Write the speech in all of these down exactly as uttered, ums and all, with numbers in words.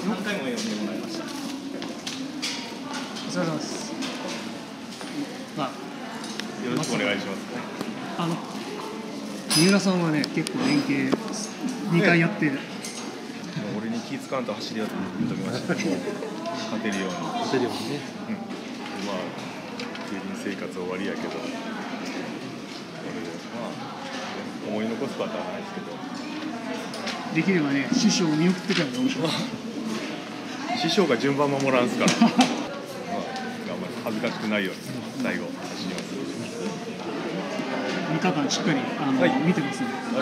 何回も読んでもらいました。お疲れ様です。まあ、 よろしくお願いします。 あの三浦さんはね、結構連携にかいやって、ね、 俺に気ぃ使わんと走りやって言っときました。勝てるように。 勝てるようにね。 うん。まあ芸人生活終わりやけど、これでまあ思い残すことはないですけど。 できればね、師匠を見送ってからが面白い。 師匠が順番守らんすから。まあ頑張って恥ずかしくないように最後走ります。 みっかかんしっかりあの、はい、見てますね。はい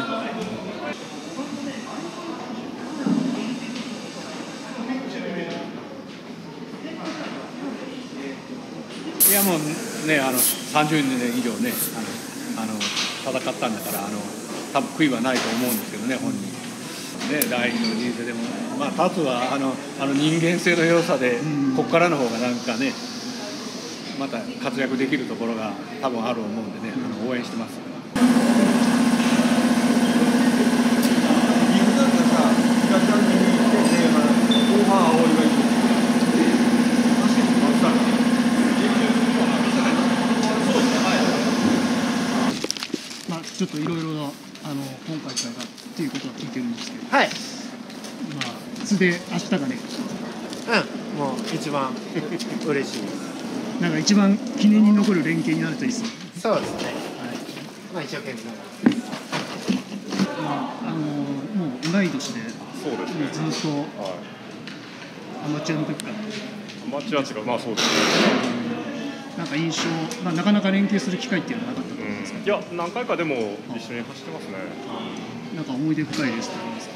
いやもうね、あのさんじゅうねん以上ね、あのあの戦ったんだから、あの多分悔いはないと思うんですけどね、本人。ね、第二の人生でも、まあ、達はあのあの人間性の良さで、ここからの方がなんかね、また活躍できるところが多分あると思うんでね、あの応援してます。 まあちょっといろいろなあの今回からっていうことは聞いてるんですけど、 はい。 まあつで明日がね、 うん、もう一番嬉しい。 なんか一番記念に残る連携になるといいですね。 そうですね。はい。まあ一生懸命ながら。 まああのもう同い年で、 そうですね。 ずっと、はい、アマチュアの時から。 アマチュアっていうかまあそうですね。 なんか印象、まあなかなか連携する機会っていうのはなかったと思うんですけど。 いや何回かでも一緒に走ってますね。 なんか思い出深いですってありますか。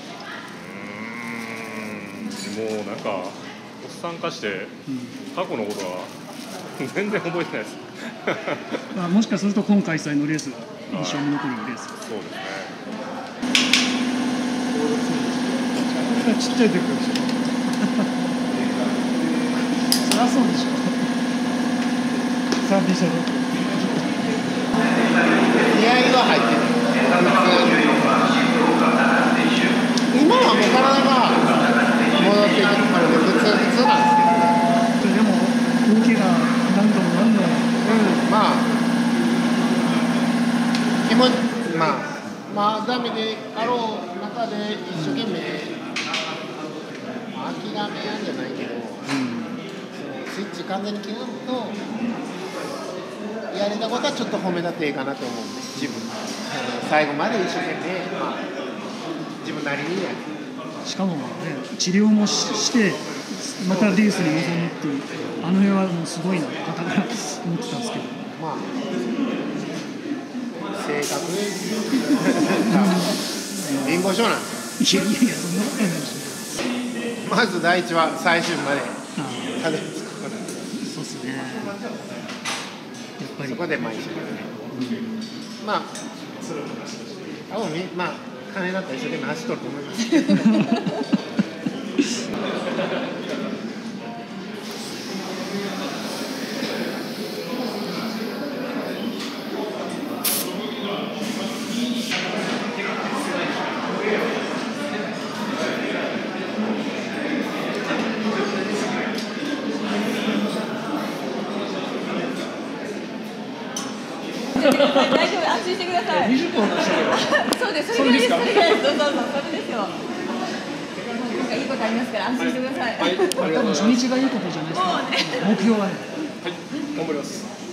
うーん、もうなんかおっさん化して過去のことは全然覚えてないです。 まあもしかすると今開催のレースが印象に残るレース。 そうですね。 ちっちゃい時からでしょ。そりゃそうでしょ。サービスの。 気合いは入ってる。今はもう体が戻ってきてるから普通普通なんですけどね。 でも動きが何度も何度も。 うん、まあ気持ちまあまあダメであろう中で一生懸命、まあ、諦めやんじゃないけど、うん、スイッチ完全に切るとやれたことはちょっと褒めたっていいかなと思うんです自分最後まで一生懸命、まあ、自分なりにやる。 しかもね治療も し, してまたレースに臨むっていうあの辺はもうすごいなって方から思ってたんですけどまあ性格貧乏症なんですよ。 いやいやいやそんなことないでしょ。まず第一は最終までたどり着くことなんです。 そうですね。やっぱりそこで毎週、うん、まあ多分まあ金だったら一生懸命走っとると思います。 大丈夫、安心してください。 にじゅっぷん話したけど。 そうです、それぐらいです。それぐらいです。そうそうそう、それですよ。なんかいいことありますから安心してください。 多分初日がいいことじゃないですか。目標はね。 はい、頑張ります。